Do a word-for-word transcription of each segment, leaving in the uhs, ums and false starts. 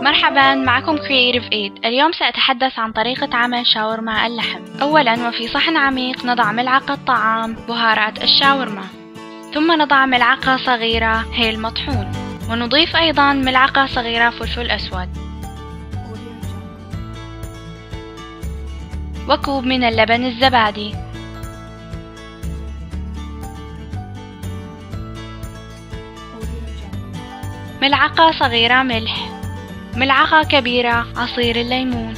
مرحبا، معكم Creative Aid. اليوم سأتحدث عن طريقة عمل شاورما اللحم. أولا، وفي صحن عميق نضع ملعقة طعام بهارات الشاورما، ثم نضع ملعقة صغيرة هيل مطحون، ونضيف أيضا ملعقة صغيرة فلفل أسود، وكوب من اللبن الزبادي، ملعقة صغيرة ملح، ملعقة كبيرة عصير الليمون.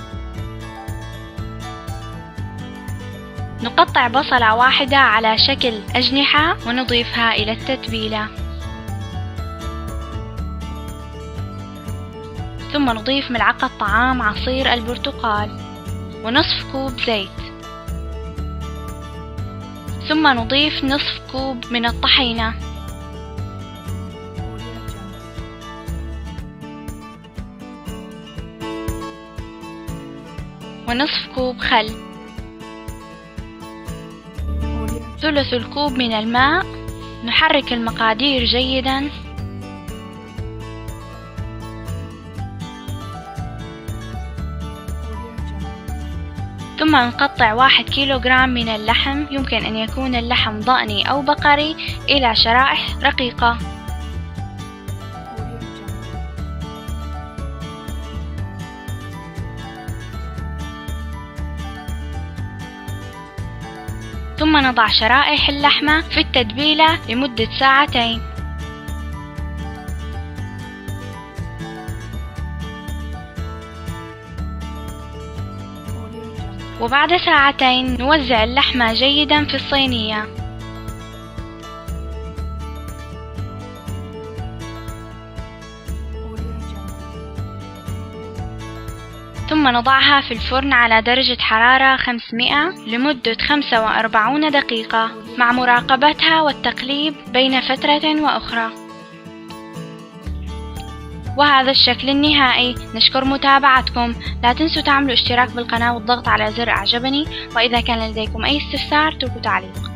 نقطع بصلة واحدة على شكل أجنحة ونضيفها إلى التتبيلة، ثم نضيف ملعقة طعام عصير البرتقال ونصف كوب زيت، ثم نضيف نصف كوب من الطحينة، ونصف كوب خل، ثلث الكوب من الماء. نحرك المقادير جيدا، ثم نقطع واحد كيلو جرام من اللحم، يمكن أن يكون اللحم ضأني أو بقري، إلى شرائح رقيقة. ثم نضع شرائح اللحمة في التتبيلة لمدة ساعتين، وبعد ساعتين نوزع اللحمة جيدا في الصينية، ثم نضعها في الفرن على درجة حرارة خمسمائة لمدة خمسة وأربعين دقيقة، مع مراقبتها والتقليب بين فترة وأخرى. وهذا الشكل النهائي. نشكر متابعتكم. لا تنسوا تعملوا اشتراك بالقناة والضغط على زر أعجبني، وإذا كان لديكم أي استفسار اتركوا تعليق.